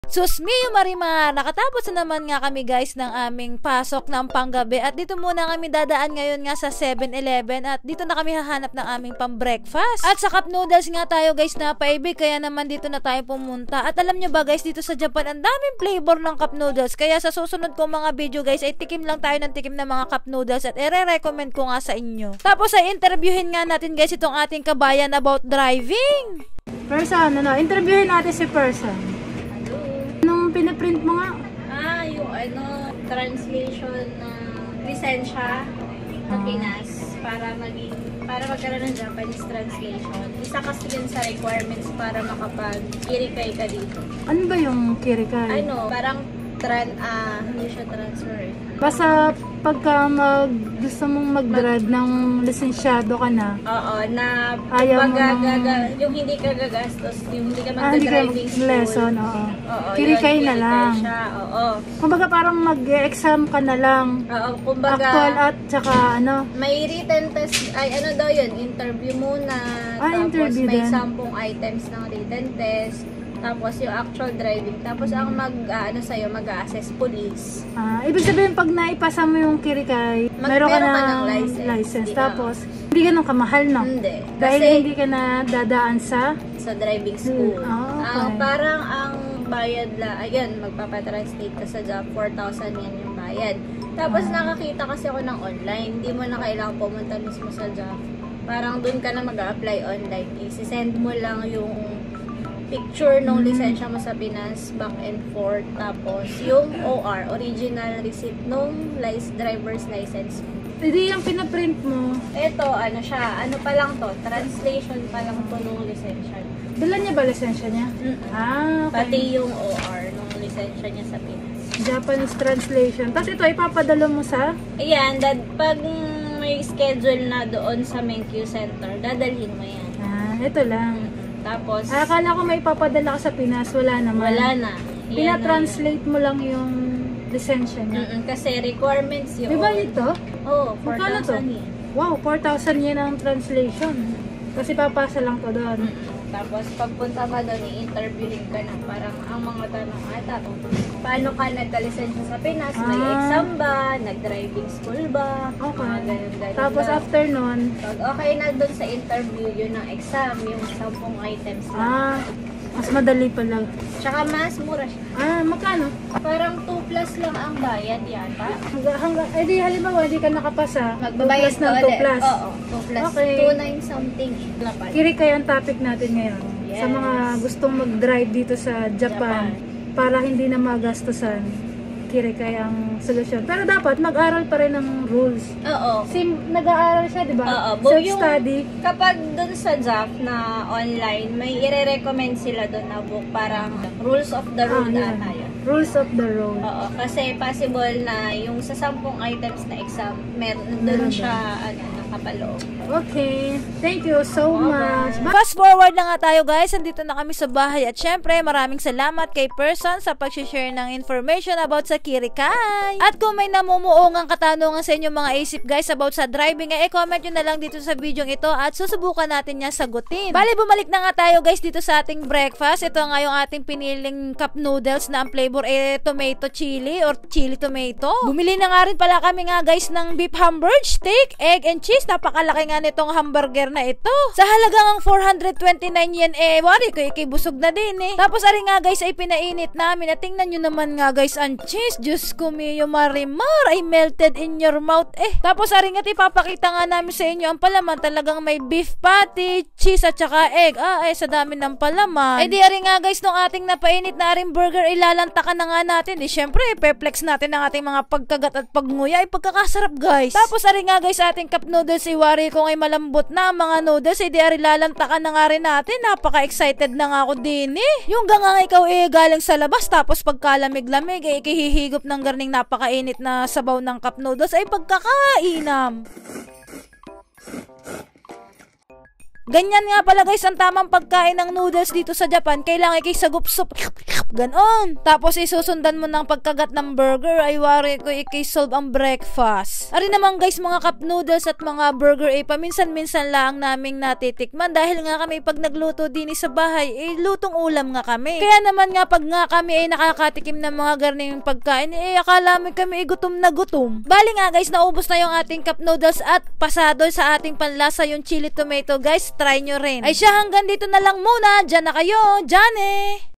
Susmiyo Marimar, nakatapos na naman nga kami guys ng aming pasok ng panggabi at dito muna kami dadaan ngayon nga sa 7-Eleven at dito na kami hahanap ng aming pang-breakfast. At sa cup noodles nga tayo guys na paibig kaya naman dito na tayo pumunta. At alam nyo ba guys, dito sa Japan ang daming flavor ng cup noodles kaya sa susunod kong mga video guys ay tikim lang tayo ng tikim ng mga cup noodles at i-recommend ko nga sa inyo. Tapos ay interviewin nga natin guys itong ating kabayan about driving. Person, interviewin natin si Person. Nung pinaprint mo nga? Yung translation ng lisensya sa Pinas para magkaroon ng Japanese translation. Isa kasi yun sa requirements para makapag-kirikay ka dito. Ano ba yung kirikay? Parang hindi siya transfer. Basta pagka gusto mong mag-drive ng lisensyado ka na. Oo, na ayaw mo yung hindi ka gagastos, yung hindi ka mag-driving school. Lesson, oo. Kirikay na lang. Siya, oo. Kumbaga parang mag-exam ka na lang. Oo, kumbaga actual at saka may written test, daw yun, interview muna. Tapos interview may din. 10 items ng written test. Tapos yung actual driving. Tapos ang mag-assess police. Ibig sabihin pag naipasa mo yung kirikay, meron ka ng license. Tapos, hindi ganun kamahal, no? Hindi. Dahil Kasi, hindi ka na dadaan sa driving school. Okay. Parang ang bayad ayun, magpapatranslate ka sa job, 4,000 yan yung bayad. Tapos nakakita kasi ako ng online. Hindi mo na kailangan pumunta mismo sa job. Parang dun ka na mag-a-apply online. I-send mo lang yung picture ng lisensya mo sa Pinas, back and forth, tapos yung OR, original receipt nung driver's license. Hindi yung pinaprint mo. Ito, siya, pa lang to, translation pa lang to nung lisensya. Dala niya ba lisensya niya? Okay. Pati yung OR nung lisensya niya sa Pinas. Japanese translation. Tapos ito, ipapadala mo sa? Ayan, pag may schedule na doon sa Menkyu Center, dadalhin mo yan. Ito lang. Tapos, akala ko may papadala ka sa Pinas, wala naman. Wala na. Pina-translate mo lang yung lisensya niya. Kasi requirements yun. Diba ito? Oo, 4,000 yen. Wow, 4,000 yen ang translation. Kasi papasa lang to doon. Tapos pagpunta mo doon, i-interviewin ka na. Parang ang mga tanong, paano ka nagka-lisensya sa Pinas? May exam ba? Nag-driving school ba? Okay. Ganun, Tapos ba? after nun, Pag okay na doon sa interview, yun ang exam, yung 10 items lang. mas madali pala. Tsaka mas mura siya. Magkano? Parang 2 plus lang ang bayad yata. Di halimbawa, hindi ka nakapasa. Magbabayad 2 plus ng 2 plus. Oo, 2 plus. Okay. 2.9 something. Kirikay ang topic natin ngayon. Yes. Sa mga gustong mag-drive dito sa Japan. Para hindi na magastusan. Kirikay ang solusyon. Pero dapat mag-aral pa rin ng rules. Oo. Nag-aaral siya, di ba? Oo. Self-study. Kapag dun sa JAF na online, may i-recommend sila dun na book. Parang rules of the road ata yun. Rules of the road. Oo. Kasi possible na yung sa 10 items na exam, meron dun siya nakapaloob. Okay. Thank you so much. Fast forward na nga tayo guys, andito na kami sa bahay at syempre maraming salamat kay Person sa pag-share ng information about sa kirikay. At kung may namumuungang katanungan sa inyo mga isip guys about sa driving, comment nyo na lang dito sa video ito at susubukan natin niya sagutin. Bali, bumalik na nga tayo guys dito sa ating breakfast. Ito nga yung ating piniling cup noodles na ang flavor tomato chili or chili tomato. Bumili na nga rin pala kami nga guys ng beef hamburger, steak, egg and cheese. Napakalaki nga nitong hamburger na ito. Sa halagang 429 yen wari ko ikibusog na din Tapos ari nga guys ay pinainit namin at tingnan nyo naman nga guys ang cheese. Diyos ko Mio Marimar, ay melted in your mouth Tapos ari nga ipapakita nga namin sa inyo ang palaman. Talagang may beef patty, cheese at saka egg. Sa dami ng palaman. Di ari nga guys nung ating napainit na aring burger ilalantakan na nga natin. Syempre perplex natin ang ating mga pagkagat at pagnguya. Pagkakasarap guys. Tapos ari nga guys ating cup noodles iwari ko ngay malambot na mga noodles. Di ari lalantakan na nga rin natin. Napaka-excited na nga ako din Yung gangang ikaw galing sa labas tapos pagkalamig-lamig ikihihigop ng garning napakainit na sabaw ng cup noodles ay pagkakainam. Ganyan nga pala guys ang tamang pagkain ng noodles dito sa Japan. Kailangan kay sagup-sup. Ganon. Tapos isusundan mo ng pagkagat ng burger ay wari ko solve ang breakfast. Ari naman guys mga cup noodles at mga burger ay paminsan-minsan lang naming natitikman dahil nga kami pag nagluto din sa bahay ay lutong ulam nga kami. Kaya naman nga pag nga kami ay nakakatikim ng mga garning pagkain ay akala mo kami ay gutom na gutom. Bali nga guys naubos na yung ating cup noodles at pasado sa ating panlasa yung chili tomato guys. Try nyo rin. Ay siya hanggang dito na lang muna. Diyan na kayo. Diyan eh.